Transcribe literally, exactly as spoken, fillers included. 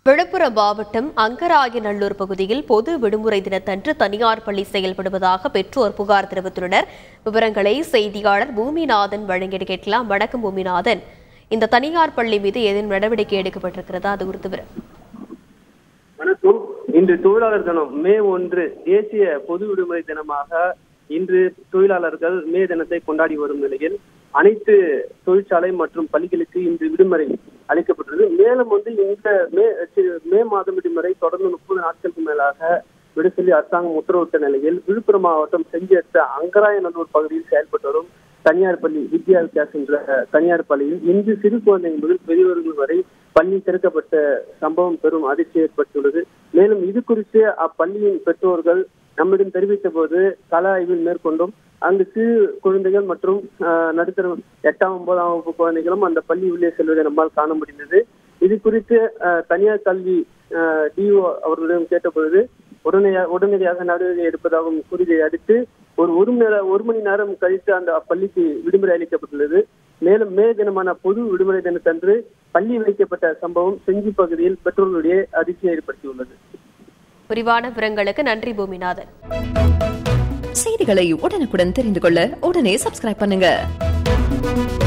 விழுப்புரம் மாவட்டம் அங்கராயநல்லூர் பகுதியில் பொது விடுமுறை தினத்தன்று தனியார் பள்ளி செயல்படுவதாக பெற்றோர் புகார் தெரிவித்துள்ளனர். விவரங்களை செய்தியாளர் பூமிநாதன் வழங்கிட கேட்கலாம். வணக்கம் பூமிநாதன், இந்த தனியார் பள்ளி மீது ஏதேனும் நடவடிக்கை எடுக்கப்பட்டிருக்கிறதா? அது குறித்து விவரம். வணக்கம். இன்று தொழிலாளர் தினம் மே ஒன்று தேசிய பொது விடுமுறை தினமாக இன்று தொழிலாளர்கள் மே தினத்தை கொண்டாடி வரும் நிலையில் அனைத்து தொழிற்சாலை மற்றும் பள்ளிகளுக்கு இன்று விடுமுறை அளிக்கப்பட்டுள்ளது. மேலும் வந்து இந்த மே மே மாதம் விடுமுறை தொடர்ந்து முப்பது நாட்களுக்கு மேலாக விடு சொல்லி அரசாங்கம் உத்தரவிட்ட நிலையில் விழுப்புரம் மாவட்டம் செஞ்சி அடுத்த அங்கராயநல்லூர் பகுதியில் செயல்பட்டு வரும் தனியார் பள்ளி வித்யா விகாஸ் என்ற தனியார் பள்ளியில் இன்று சிறு குழந்தைகள் முதல் பெரியவர்கள் வரை பள்ளி திறக்கப்பட்ட சம்பவம் பெரும் அதிர்ச்சி ஏற்பட்டுள்ளது. மேலும் இது குறித்து அப்பள்ளியின் பெற்றோர்கள் நம்மிடம் தெரிவித்த போது கள ஆய்வில் மேற்கொண்டும் அங்கு சிறு குழந்தைகள் மற்றும் நடுத்தர எட்டாம் ஒன்பதாம் வகுப்பு குழந்தைகளும் அந்த பள்ளி உள்ளே செல்வதை நம்மால் காண முடிந்தது. இது குறித்து தனியார் கல்வி டிஓ அவர்களிடம் கேட்டபொழுது உடனடியாக உடனடியாக நடவடிக்கை எடுப்பதாகவும் கூறியதை அடுத்து ஒரு ஒரு நேர ஒரு மணி நேரம் கழித்து அந்த பள்ளிக்கு விடுமுறை அளிக்கப்பட்டுள்ளது. மேலும் மே தினமான பொது விடுமுறை தினத்தன்று பள்ளி வைக்கப்பட்ட சம்பவம் செஞ்சி பகுதியில் பெற்றோர்களுடைய அதிர்ச்சியை ஏற்படுத்தியுள்ளது. விரிவான விவரங்களுக்கு நன்றி பூமிநாதன். செய்திகளை உடனுக்குடன் தெரிந்து கொள்ள உடனே சப்ஸ்கிரைப் பண்ணுங்க.